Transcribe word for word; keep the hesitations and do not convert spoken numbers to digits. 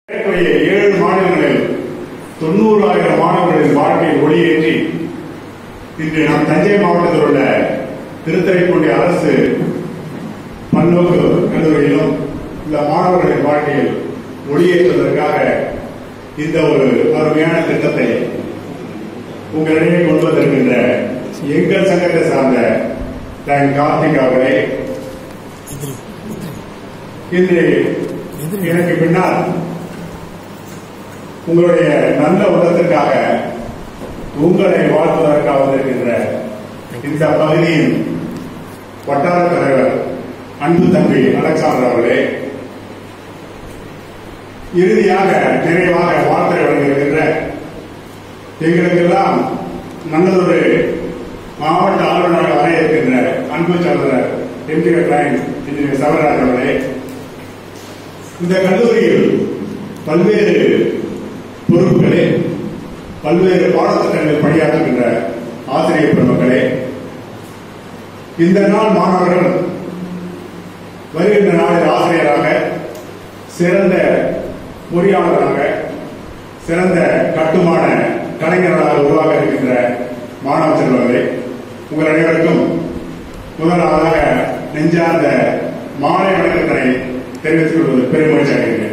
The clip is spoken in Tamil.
ஏழு மாநிலங்களில் தொண்ணூறாயிரம் மாணவர்களின் வாழ்க்கையில் ஒளியேற்றி இன்று நம் தஞ்சை மாவட்டத்தில் உள்ள திருத்துறைப்பூண்டி அரசு பல்நோக்கு கல்லூரியிலும் இந்த மாணவர்களின் வாழ்க்கையில் ஒளியேற்றுவதற்காக இந்த ஒரு அருமையான திட்டத்தை உங்களிடையே கொண்டு வந்திருக்கின்ற எங்கள் சங்கத்தை சார்ந்த தன் கார்த்திக் அவர்களே, இன்று எனக்கு பின்னால் உங்களுடைய நல்ல உள்ளத்திற்காக உங்களை வாழ்த்துவதற்காக வந்திருக்கின்ற இந்த பகுதியின் வட்டார தலைவர் அன்பு தம்பி அலெக்சாண்டர் அவர்களே, இறுதியாக நிறைவாக வார்த்தை வழங்கியிருக்கின்ற எங்களுக்கெல்லாம் நல்லதொரு மாவட்ட ஆளுநராக வர இருக்கின்ற அன்பு சகோதரர் எம்ஜிஆர் கிளைன் இன்ஜினியர் சவராஜ் அவர்களே, இந்த கல்லூரியில் பல்வேறு பொறுப்புகளே பல்வேறு பாடத்திட்டங்களில் பணியாற்றுகின்ற ஆசிரியர் பெருமக்களே, இந்த நாள் மாணவர்கள் வருகின்ற நாளில் ஆசிரியராக, சிறந்த பொறியாளராக, சிறந்த கட்டுமான கலைஞர்களாக உருவாக இருக்கின்ற மாணவ செல்வங்களே, உங்கள் அனைவருக்கும் முதலாவதாக நெஞ்சார்ந்த மாலை வணக்கத்தினை தெரிவித்துக் கொள்வது பெருமகிழ்ச்சி அடைகிறேன்.